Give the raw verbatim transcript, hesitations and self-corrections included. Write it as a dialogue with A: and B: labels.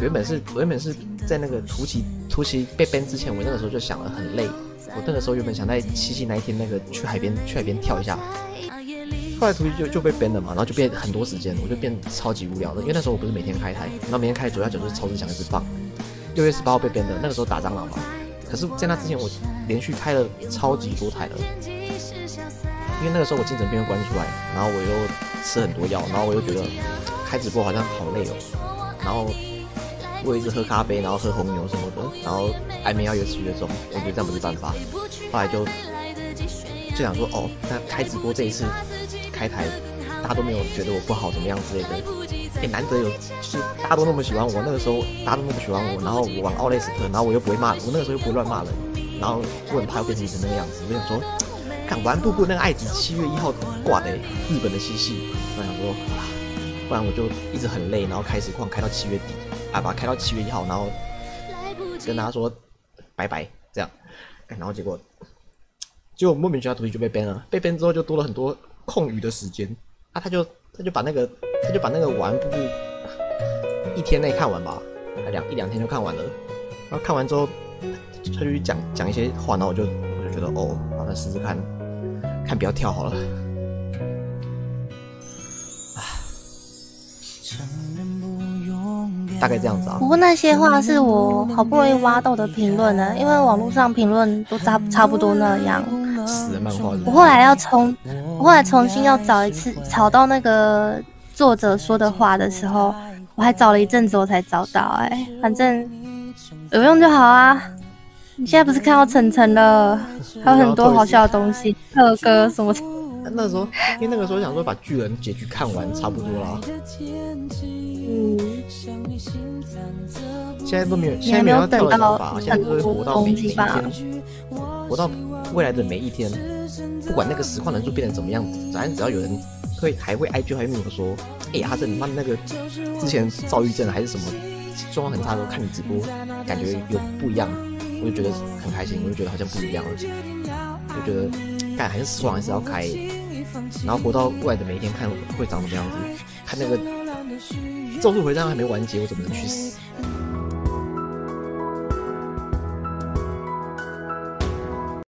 A: 原本是我原本是在那个图奇图奇被 ban 之前，我那个时候就想了很累。我那个时候原本想在七夕那一天那个去海边去海边跳一下，后来图奇就就被 ban 了嘛，然后就变很多时间，我就变超级无聊的。因为那时候我不是每天开台，然后每天开主要角就是超市强一直放。六月十八号被 ban 的，那个时候打蟑螂嘛。可是，在那之前我连续开了超级多台了，因为那个时候我精神病会关出来，然后我又吃很多药，然后我又觉得开直播好像好累哦，然后我一直喝咖啡，然后喝红牛什么的，然后安眠药越吃越重，我觉得这样不是办法，后来就就想说，哦，那开直播这一次开台，大家都没有觉得我不好怎么样之类的，哎，难得有就是大家都那么喜欢我，那个时候大家都那么喜欢我，然后我玩奥雷斯特，然后我又不会骂，我那个时候又不会乱骂人，然后我很怕又变成以前那个样子，我想说。看完瀑布那个爱子七月一号挂的、欸、日本的七夕，我想说啊，不然我就一直很累，然后开实况开到七月底，啊，把它开到七月一号，然后跟大家说拜拜这样，然后结果结果莫名其妙图就被 ban 了，被 ban 之后就多了很多空余的时间啊，他就他就把那个他就把那个完瀑布一天内看完吧，两一两天就看完了，然后看完之后他就去讲讲一些话，然后我就我就觉得哦，好，那试试看。看不要跳好了，大概这样子啊。
B: 不过那些话是我好不容易挖到的评论呢，因为网络上评论都差差不多那样。
A: 死人漫画。
B: 我后来要重，我后来重新要找一次，找到那个作者说的话的时候，我还找了一阵子我才找到、欸。哎，反正有用就好啊。你现在不是看到晨晨了，还有很多好笑的东西，特歌什么的。
A: 那时候，因为那个时候想说把巨人结局看完差不多了。
B: 嗯。
A: 现在都没有，现在没有跳了吧？现在都会活到每一天，活到未来的每一天，不管那个实况人数变成怎么样子，反正只要有人会还会 I G 还会跟我说，哎、欸，哈森，你妈那个之前躁郁症还是什么状况很差的时候看你直播，感觉有不一样。我就觉得很开心，我就觉得好像不一样了，就觉得干还是实况还是要开，然后活到未来的每一天看会长什么样子，看那个咒术回战还没完结，我怎么能去死？